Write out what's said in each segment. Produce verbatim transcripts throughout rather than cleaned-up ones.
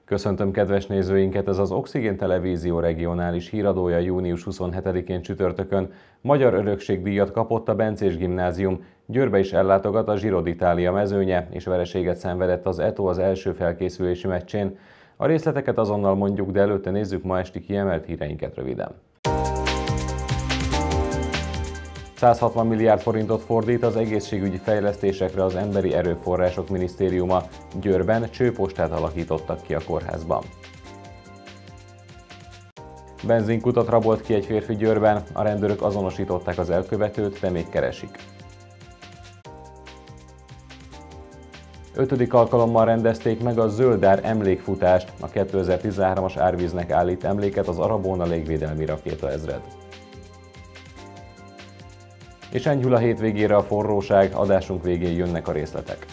Köszöntöm kedves nézőinket, ez az Oxigén Televízió regionális híradója június huszonhetedikén csütörtökön. Magyar örökségdíjat kapott a Bencés Gimnázium, Győrbe is ellátogat a Giro d'Italia mezőnye, és vereséget szenvedett az Eto az első felkészülési meccsén. A részleteket azonnal mondjuk, de előtte nézzük ma esti kiemelt híreinket röviden. száz hatvan milliárd forintot fordít az egészségügyi fejlesztésekre az Emberi Erőforrások Minisztériuma. Győrben csőpostát alakítottak ki a kórházban. Benzinkutat rabolt ki egy férfi Győrben, a rendőrök azonosították az elkövetőt, de még keresik. Ötödik alkalommal rendezték meg a Zöldár emlékfutást. A kétezer-tizenhármas árvíznek állít emléket az Arabóna légvédelmi rakétaezred. És enyhül a hétvégére a forróság, adásunk végén jönnek a részletek.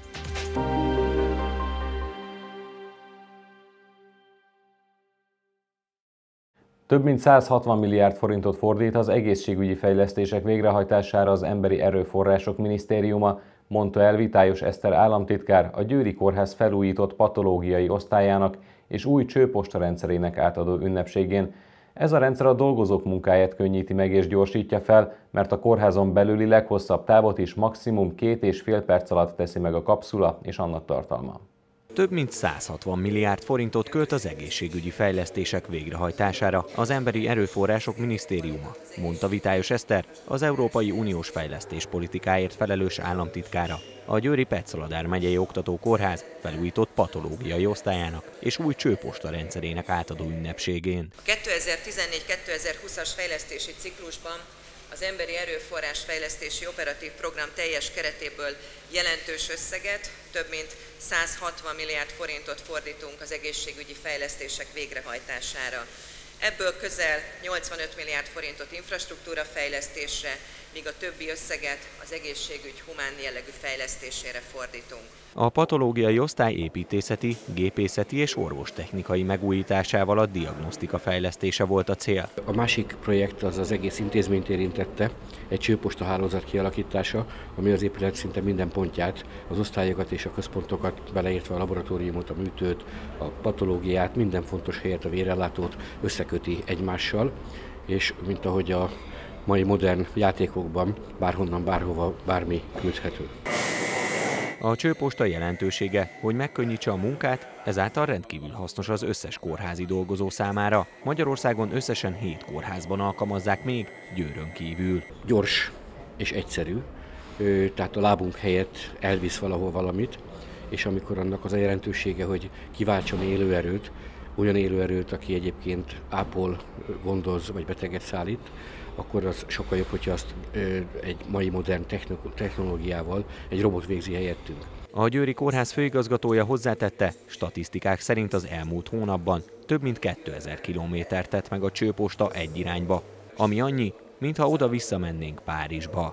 Több mint száz hatvan milliárd forintot fordít az egészségügyi fejlesztések végrehajtására az Emberi Erőforrások Minisztériuma, mondta el Vitályos Eszter államtitkár a Győri Kórház felújított patológiai osztályának és új csőpostarendszerének átadó ünnepségén. Ez a rendszer a dolgozók munkáját könnyíti meg és gyorsítja fel, mert a kórházon belüli leghosszabb távot is maximum két és fél perc alatt teszi meg a kapszula és annak tartalma. Több mint száz hatvan milliárd forintot költ az egészségügyi fejlesztések végrehajtására az Emberi Erőforrások Minisztériuma, mondta Vitályos Eszter, az Európai Uniós fejlesztéspolitikáért felelős államtitkára, a Győri Petszalagár megyei oktatókórház felújított patológiai osztályának és új csőposta rendszerének átadó ünnepségén. A kétezer-tizennégy kétezer-húszas fejlesztési ciklusban az Emberi Erőforrás Fejlesztési Operatív Program teljes keretéből jelentős összeget, több mint száz hatvan milliárd forintot fordítunk az egészségügyi fejlesztések végrehajtására. Ebből közel nyolcvanöt milliárd forintot infrastruktúra fejlesztésre, míg a többi összeget az egészségügy humán jellegű fejlesztésére fordítunk. A patológiai osztály építészeti, gépészeti és orvostechnikai megújításával a diagnosztika fejlesztése volt a cél. A másik projekt az az egész intézményt érintette, egy csőposta hálózat kialakítása, ami az épület szinte minden pontját, az osztályokat és a központokat, beleértve a laboratóriumot, a műtőt, a patológiát, minden fontos helyet, a vérellátót összeköti egymással, és mint ahogy a mai modern játékokban bárhonnan, bárhova, bármi küldhető. A csőposta jelentősége, hogy megkönnyítse a munkát, ezáltal rendkívül hasznos az összes kórházi dolgozó számára. Magyarországon összesen hét kórházban alkalmazzák még, Győrön kívül. Gyors és egyszerű, tehát a lábunk helyett elvisz valahol valamit, és amikor annak az a jelentősége, hogy kiváltson élőerőt, olyan élőerőt, aki egyébként ápol, gondoz vagy beteget szállít, akkor az sokkal jobb, hogyha azt ö, egy mai modern technológiával egy robot végzi helyettünk. A Győri Kórház főigazgatója hozzátette, statisztikák szerint az elmúlt hónapban több mint kétezer kilométert tett meg a csőposta egy irányba, ami annyi, mintha oda-vissza mennénk Párizsba.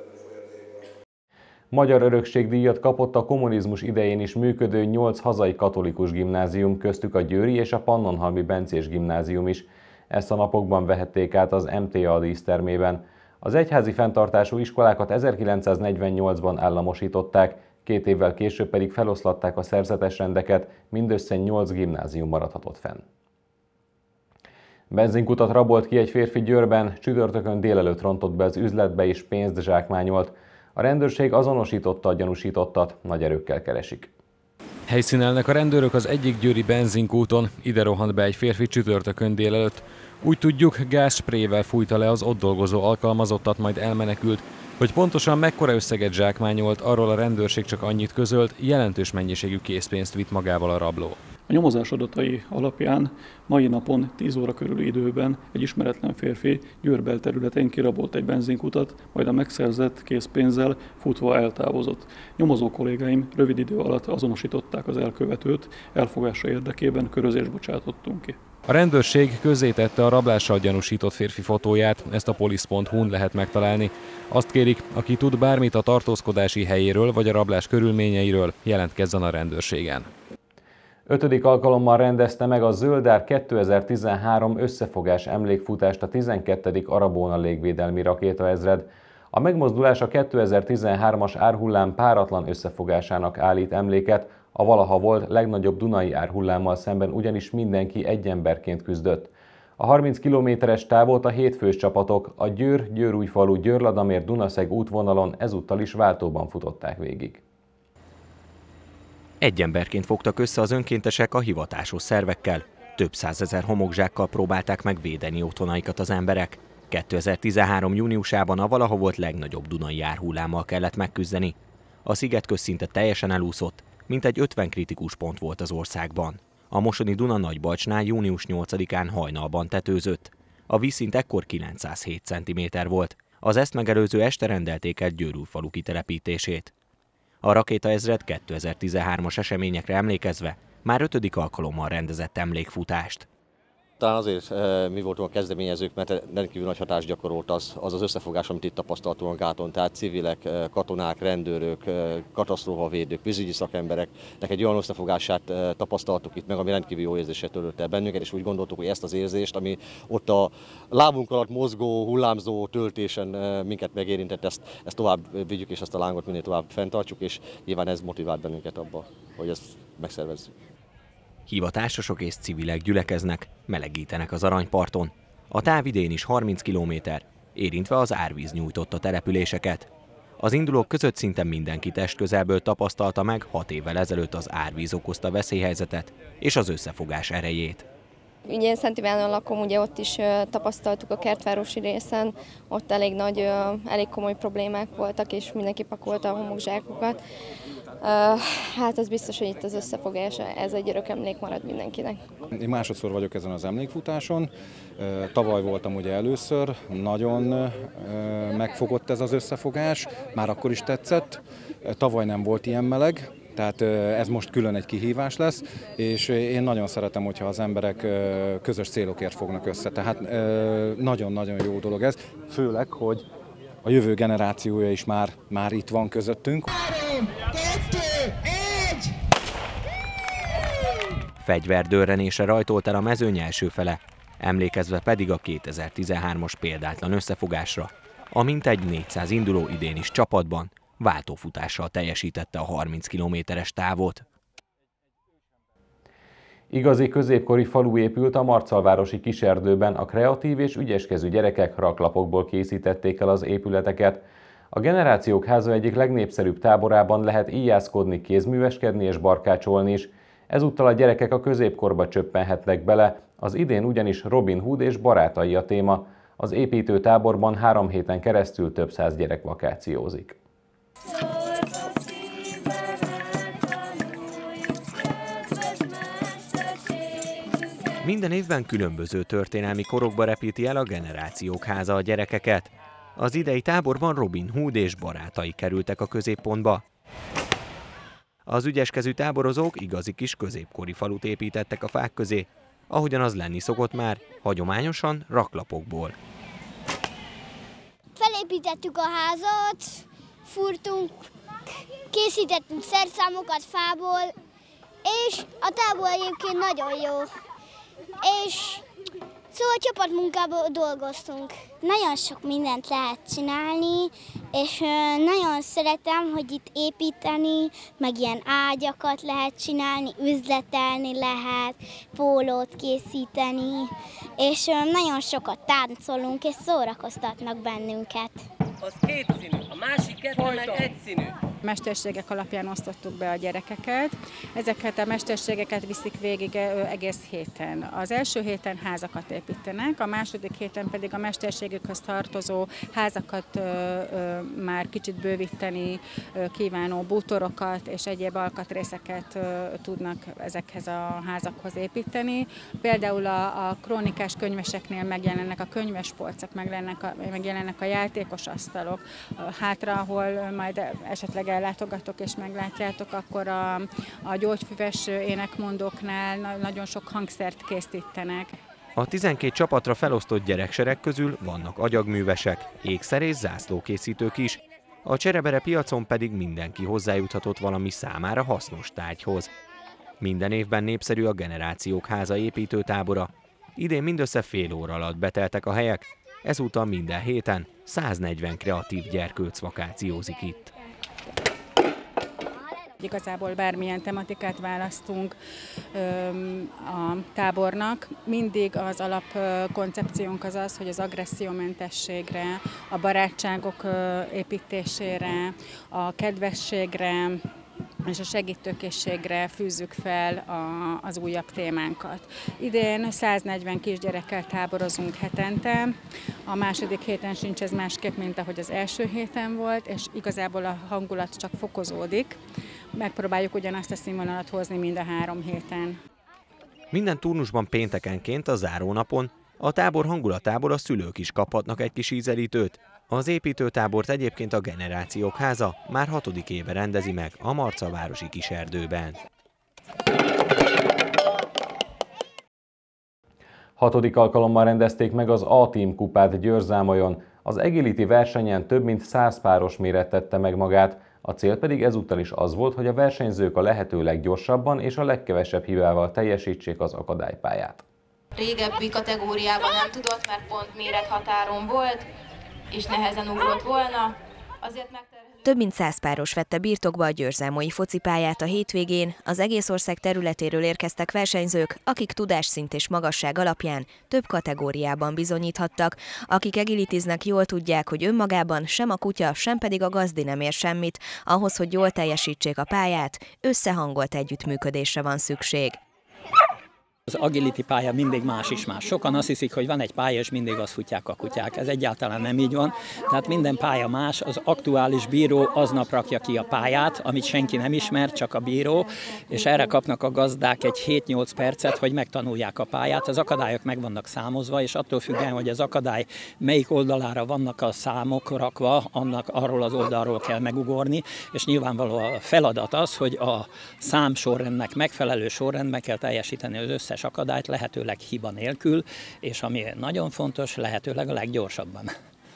Magyar örökségdíjat kapott a kommunizmus idején is működő nyolc hazai katolikus gimnázium, köztük a győri és a pannonhalmi Bencés Gimnázium is. Ezt a napokban vehették át az em té á dísztermében. Az egyházi fenntartású iskolákat ezerkilencszáznegyvennyolcban államosították, két évvel később pedig feloszlatták a szerzetes rendeket, mindössze nyolc gimnázium maradhatott fenn. Benzinkutat rabolt ki egy férfi Győrben, csütörtökön délelőtt rontott be az üzletbe és pénzt zsákmányolt. A rendőrség azonosította a gyanúsítottat, nagy erőkkel keresik. Helyszínelnek a rendőrök az egyik győri benzinkúton, ide rohant be egy férfi csütörtökön délelőtt. Úgy tudjuk, gázsprével fújta le az ott dolgozó alkalmazottat, majd elmenekült. Hogy pontosan mekkora összeget zsákmányolt, arról a rendőrség csak annyit közölt, jelentős mennyiségű készpénzt vitt magával a rabló. A nyomozás adatai alapján mai napon tíz óra körüli időben egy ismeretlen férfi Győr belterületén kirabolt egy benzinkutat, majd a megszerzett készpénzzel futva eltávozott. Nyomozó kollégáim rövid idő alatt azonosították az elkövetőt, elfogása érdekében körözést bocsátottunk ki. A rendőrség közzétette a rablással gyanúsított férfi fotóját, ezt a polisz pont hu-n lehet megtalálni. Azt kérik, aki tud bármit a tartózkodási helyéről vagy a rablás körülményeiről, jelentkezzen a rendőrségen. Ötödik alkalommal rendezte meg a Zöldár kétezer-tizenhárom összefogás emlékfutást a tizenkettedik Arabóna légvédelmi rakétaezred. A megmozdulás a kétezer-tizenhármas árhullám páratlan összefogásának állít emléket, A valaha volt legnagyobb Dunai árhullámmal szemben ugyanis mindenki egy emberként küzdött. A harminc kilométeres távot a hétfős csapatok a Győr-Győrújfalu Győr-Ladamér-Dunaszeg útvonalon ezúttal is váltóban futották végig. Egy emberként fogtak össze az önkéntesek a hivatásos szervekkel. Több százezer homokzsákkal próbálták meg védeni otthonaikat az emberek. kétezer-tizenhárom júniusában a valaha volt legnagyobb dunai árhullámmal kellett megküzdeni. A szigetközség szinte teljesen elúszott, mintegy ötven kritikus pont volt az országban. A Mosoni Duna Nagybalcsnál június nyolcadikán hajnalban tetőzött. A vízszint ekkor kilencszázhét centiméter volt. Az ezt megelőző este rendelték el Győrújfalu kitelepítését. A rakétaezred kétezer-tizenhármas eseményekre emlékezve már ötödik alkalommal rendezett emlékfutást. Talán azért mi voltunk a kezdeményezők, mert rendkívül nagy hatást gyakorolt az az, az összefogás, amit itt tapasztaltunk a gáton. Tehát civilek, katonák, rendőrök, katasztrófavédők, vízügyi szakembereknek egy olyan összefogását tapasztaltuk itt meg, ami rendkívül jó érzéssel töltött el bennünket, és úgy gondoltuk, hogy ezt az érzést, ami ott a lábunk alatt mozgó, hullámzó töltésen minket megérintett, ezt, ezt tovább vigyük, és ezt a lángot minél tovább fenntartsuk, és nyilván ez motivált bennünket abba, hogy ezt megszervezzük. Hivatásosok és civilek gyülekeznek, melegítenek az Aranyparton. A táv idén is harminc kilométer, érintve az árvíz nyújtotta településeket. Az indulók között szinte mindenki testközelből tapasztalta meg hat évvel ezelőtt az árvíz okozta veszélyhelyzetet és az összefogás erejét. Ugye én Szent Ivánon lakom, ugye ott is tapasztaltuk a kertvárosi részen, ott elég nagy, elég komoly problémák voltak, és mindenki pakolta a homokzsákokat. Hát az biztos, hogy itt az összefogás, ez egy örök emlék marad mindenkinek. Én másodszor vagyok ezen az emlékfutáson. Tavaly voltam ugye először, nagyon megfogott ez az összefogás, már akkor is tetszett. Tavaly nem volt ilyen meleg, tehát ez most külön egy kihívás lesz, és én nagyon szeretem, hogyha az emberek közös célokért fognak össze. Tehát nagyon-nagyon jó dolog ez, főleg, hogy a jövő generációja is már, már itt van közöttünk. Fegyverdörrenésre rajtolt el a mezőny első fele, emlékezve pedig a kétezer-tizenhármas példátlan összefogásra, a mintegy négyszáz induló idén is csapatban váltófutással teljesítette a harminc kilométeres távot. Igazi középkori falu épült a Marcalvárosi Kiserdőben, a kreatív és ügyeskezű gyerekek raklapokból készítették el az épületeket. A Generációk Háza egyik legnépszerűbb táborában lehet íjászkodni, kézműveskedni és barkácsolni is. Ezúttal a gyerekek a középkorba csöppenhetnek bele, az idén ugyanis Robin Hood és barátai a téma. Az építőtáborban három héten keresztül több száz gyerek vakációzik. Minden évben különböző történelmi korokba repíti el a Generációk Háza a gyerekeket. Az idei táborban Robin Hood és barátai kerültek a középpontba. Az ügyeskezű táborozók igazi kis középkori falut építettek a fák közé, ahogyan az lenni szokott már, hagyományosan raklapokból. Felépítettük a házat, fúrtunk, készítettünk szerszámokat fából, és a tábor egyébként nagyon jó. És szóval csapatmunkában dolgoztunk. Nagyon sok mindent lehet csinálni, és nagyon szeretem, hogy itt építeni, meg ilyen ágyakat lehet csinálni, üzletelni lehet, pólót készíteni, és nagyon sokat táncolunk, és szórakoztatnak bennünket. Az kétszínű, a másik kettő meg egyszínű. Mesterségek alapján osztottuk be a gyerekeket. Ezeket a mesterségeket viszik végig egész héten. Az első héten házakat építenek, a második héten pedig a mesterségükhöz tartozó házakat ö, ö, már kicsit bővíteni ö, kívánó bútorokat és egyéb alkatrészeket ö, tudnak ezekhez a házakhoz építeni. Például a, a krónikás könyveseknél megjelennek a könyvespolcok, megjelennek a, megjelennek a játékos asztalok. Hátra, ahol majd esetleg ellátogatok és meglátjátok, akkor a, a gyógyfüves énekmondóknál nagyon sok hangszert készítenek. A tizenkét csapatra felosztott gyereksereg közül vannak agyagművesek, ékszer- és zászlókészítők is, a Cserebere piacon pedig mindenki hozzájuthatott valami számára hasznos tárgyhoz. Minden évben népszerű a Generációk Háza építőtábora. Idén mindössze fél óra alatt beteltek a helyek, ezúttal minden héten száznegyven kreatív gyerkőc vakációzik itt. igazából bármilyen tematikát választunk a tábornak. Mindig az alapkoncepciónk az az, hogy az agressziómentességre, a barátságok építésére, a kedvességre és a segítőkészségre fűzzük fel a, az újabb témánkat. Idén száznegyven kisgyerekkel táborozunk hetente, a második héten sincs ez másképp, mint ahogy az első héten volt, és igazából a hangulat csak fokozódik. Megpróbáljuk ugyanazt a színvonalat hozni mind a három héten. Minden turnusban péntekenként a zárónapon a tábor hangulatából a szülők is kaphatnak egy kis ízelítőt. Az építőtábort egyébként a Generációk Háza már hatodik éve rendezi meg a Marcavárosi Kiserdőben. Hatodik alkalommal rendezték meg az A-Team kupát Győr-Zámolyon. Az agility versenyen több mint száz páros méret tette meg magát, a cél pedig ezúttal is az volt, hogy a versenyzők a lehető leggyorsabban és a legkevesebb hibával teljesítsék az akadálypályát. Régebbi kategóriában nem tudott, mert pont mérethatáron volt, és nehezen ugrott volna. Azért megterhelő... Több mint száz páros vette birtokba a győrzámolyi focipályát a hétvégén. Az egész ország területéről érkeztek versenyzők, akik tudásszint és magasság alapján több kategóriában bizonyíthattak. Akik agilitiznek, jól tudják, hogy önmagában sem a kutya, sem pedig a gazdi nem ér semmit. Ahhoz, hogy jól teljesítsék a pályát, összehangolt együttműködésre van szükség. Az agility pálya mindig más is más. Sokan azt hiszik, hogy van egy pálya, és mindig azt futják a kutyák. Ez egyáltalán nem így van. Tehát minden pálya más. Az aktuális bíró aznap rakja ki a pályát, amit senki nem ismer, csak a bíró, és erre kapnak a gazdák egy hét-nyolc percet, hogy megtanulják a pályát. Az akadályok meg vannak számozva, és attól függően, hogy az akadály melyik oldalára vannak a számok rakva, annak arról az oldalról kell megugorni, és nyilvánvaló a feladat az, hogy a szám sorrendnek megfelelő sorrendben kell teljesíteni az összes akadályt, lehetőleg hiba nélkül, és ami nagyon fontos, lehetőleg a leggyorsabban.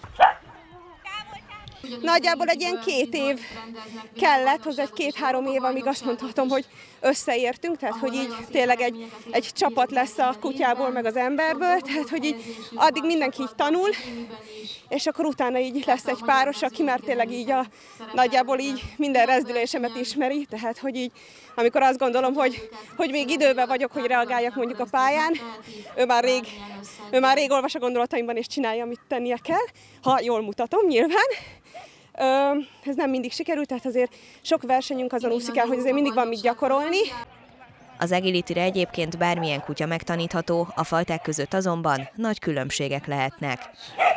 Nagyjából egy ilyen két év kellett, hozzá egy két-három év, amíg azt mondhatom, hogy összeértünk, tehát hogy így tényleg egy, egy csapat lesz a kutyából, meg az emberből, tehát hogy így addig mindenki így tanul, és akkor utána így lesz egy páros, aki már tényleg így a, nagyjából így minden rezdülésemet ismeri, tehát hogy így, amikor azt gondolom, hogy, hogy még időben vagyok, hogy reagáljak mondjuk a pályán, ő már rég, ő már rég olvas a gondolataimban és csinálja, amit tennie kell, ha jól mutatom nyilván. Ez nem mindig sikerült, tehát azért sok versenyünk azon úszik el, hogy azért mindig van mit gyakorolni. Az agility-re egyébként bármilyen kutya megtanítható, a fajták között azonban nagy különbségek lehetnek.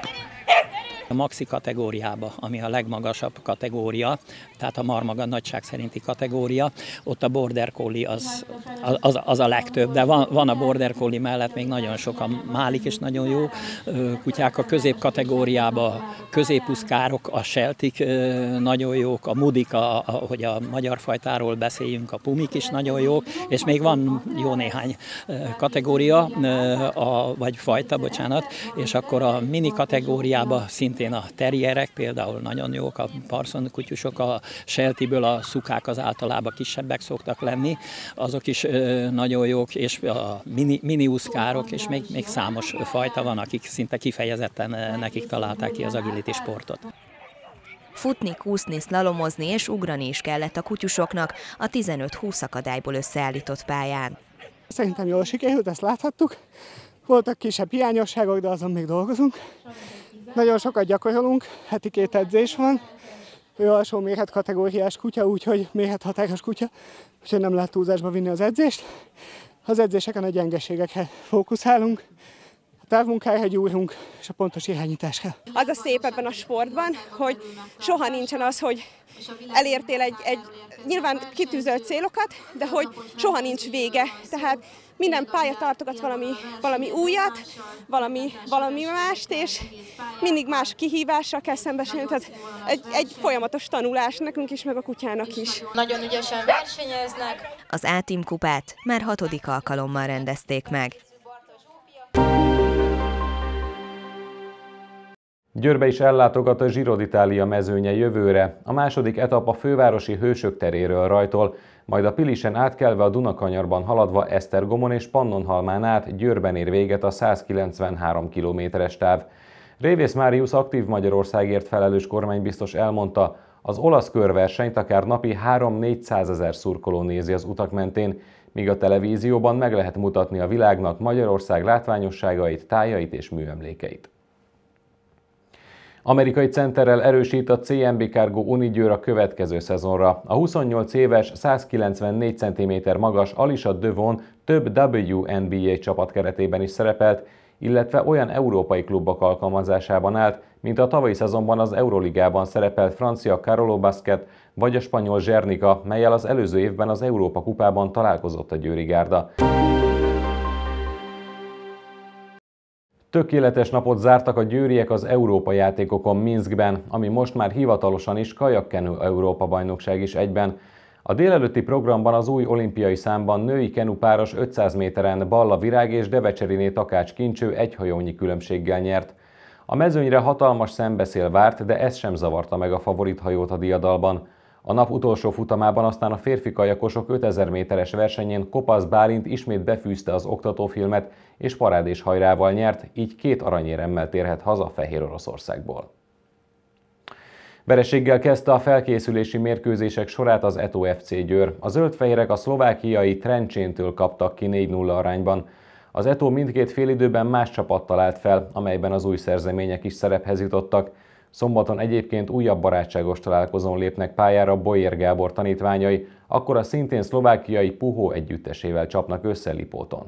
A maxi kategóriába, ami a legmagasabb kategória, tehát a marmaga nagyság szerinti kategória, ott a border collie az, az, az a legtöbb, de van, van a border collie mellett még nagyon sok a málik és nagyon jó kutyák. A közép kategóriába középuszkárok, a seltik nagyon jók, a mudik, a, a, hogy a magyar fajtáról beszéljünk, a pumik is nagyon jók, és még van jó néhány kategória, a, vagy fajta, bocsánat, és akkor a mini kategóriába szintén a terrierek például nagyon jók, a parson kutyusok, a seltiből a szukák az általában kisebbek szoktak lenni, azok is ö, nagyon jók, és a mini, miniuszkárok, és még, még számos fajta van, akik szinte kifejezetten nekik találták ki az agility sportot. Futni, kúszni, szlalomozni és ugrani is kellett a kutyusoknak a tizenöt-húsz akadályból összeállított pályán. Szerintem jól sikerült, ezt láthattuk. Voltak kisebb hiányosságok, de azon még dolgozunk. Nagyon sokat gyakorolunk, heti két edzés van. Ő alsó méretkategóriás kutya, úgyhogy mérethatáros kutya, úgyhogy nem lehet túlzásba vinni az edzést. Az edzéseken a gyengeségekre fókuszálunk, a távmunkára gyúrunk, és a pontos irányításra. Az a szép ebben a sportban, hogy soha nincsen az, hogy elértél egy, egy nyilván kitűzött célokat, de hogy soha nincs vége. Tehát minden pálya tartogat valami, valami újat, valami, valami mást, és mindig más kihívással kell szembesülni. Tehát egy, egy folyamatos tanulás nekünk is, meg a kutyának is. Nagyon ügyesen versenyeznek. Az A-Team kupát már hatodik alkalommal rendezték meg. Győrbe is ellátogat a Giro d'Italia mezőnye jövőre. A második etap a fővárosi Hősök teréről rajtol, majd a Pilisen átkelve a Dunakanyarban haladva Esztergomon és Pannonhalmán át Győrben ér véget a százkilencvenhárom kilométeres táv. Révész Máriusz aktív Magyarországért felelős kormánybiztos elmondta, Az olasz körversenyt akár napi három-négyszázezer szurkoló nézi az utak mentén, míg a televízióban meg lehet mutatni a világnak Magyarország látványosságait, tájait és műemlékeit. Amerikai centerrel erősít a cé em bé Cargo Unigyőr a következő szezonra. A huszonnyolc éves, százkilencvennégy centiméter magas Alisha Devon több dupla vé en bé á csapat keretében is szerepelt, illetve olyan európai klubok alkalmazásában állt, mint a tavalyi szezonban az Euroligában szerepelt francia Carolo Basket vagy a spanyol Zsernika, mellyel az előző évben az Európa kupában találkozott a győri gárda. Tökéletes napot zártak a győriek az Európa játékokon Minskben, ami most már hivatalosan is kajakkenu Európa bajnokság is egyben. A délelőtti programban az új olimpiai számban női kenupáros ötszáz méteren Balla Virág és Devecseriné Takács Kincső egy hajónyi különbséggel nyert. A mezőnyre hatalmas szembeszél várt, de ez sem zavarta meg a favorit hajót a diadalban. A nap utolsó futamában aztán a férfi kajakosok ötezer méteres versenyén Kopasz Bálint ismét befűzte az oktatófilmet, és parádés hajrával nyert, így két aranyéremmel térhet haza Fehér Oroszországból. Vereséggel kezdte a felkészülési mérkőzések sorát az Eto ef cé Győr. A zöldfehérek a szlovákiai Trencséntől kaptak ki négy nulla arányban. Az Eto mindkét félidőben más csapattal állt fel, amelyben az új szerzemények is szerephez jutottak. Szombaton egyébként újabb barátságos találkozón lépnek pályára Boyer Gábor tanítványai, akkor a szintén szlovákiai Puhó együttesével csapnak össze Lipóton.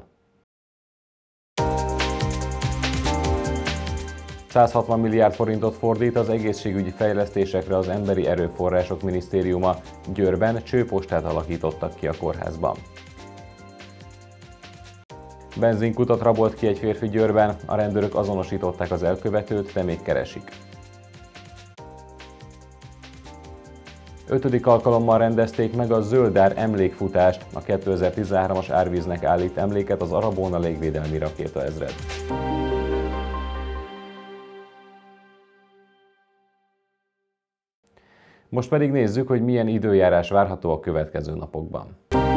százhatvan milliárd forintot fordít az egészségügyi fejlesztésekre az Emberi Erőforrások Minisztériuma. Győrben csőpostát alakítottak ki a kórházban. Benzinkutat rabolt ki egy férfi Győrben, a rendőrök azonosították az elkövetőt, de még keresik. Ötödik alkalommal rendezték meg a Zöldár emlékfutást, a kétezer-tizenhármas árvíznek állít emléket az Arabóna légvédelmi rakétaezred. Most pedig nézzük, hogy milyen időjárás várható a következő napokban.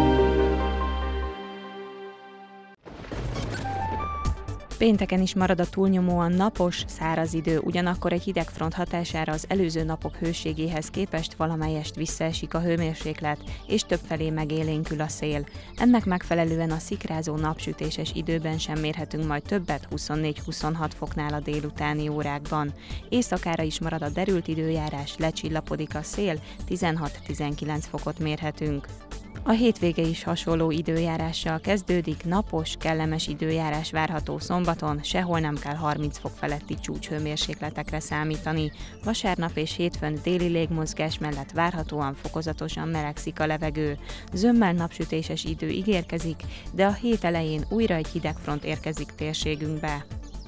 Pénteken is marad a túlnyomóan napos, száraz idő, ugyanakkor egy hidegfront hatására az előző napok hőségéhez képest valamelyest visszaesik a hőmérséklet, és többfelé megélénkül a szél. Ennek megfelelően a szikrázó napsütéses időben sem mérhetünk majd többet, huszonnégy-huszonhat foknál a délutáni órákban. Éjszakára is marad a derült időjárás, lecsillapodik a szél, tizenhat-tizenkilenc fokot mérhetünk. A hétvége is hasonló időjárással kezdődik, napos, kellemes időjárás várható szombaton, sehol nem kell harminc fok feletti csúcshőmérsékletekre számítani. Vasárnap és hétfőn déli légmozgás mellett várhatóan fokozatosan melegszik a levegő. Zömmel napsütéses idő ígérkezik, de a hét elején újra egy hidegfront érkezik térségünkbe.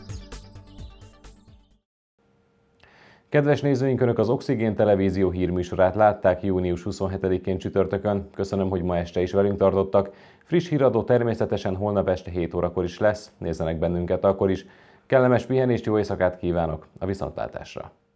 Kedves nézőink, Önök az Oxigén Televízió hírműsorát látták június huszonhetedikén csütörtökön. Köszönöm, hogy ma este is velünk tartottak. Friss híradó természetesen holnap este hét órakor is lesz. Nézzenek bennünket akkor is. Kellemes pihenést, jó éjszakát kívánok! A viszontlátásra!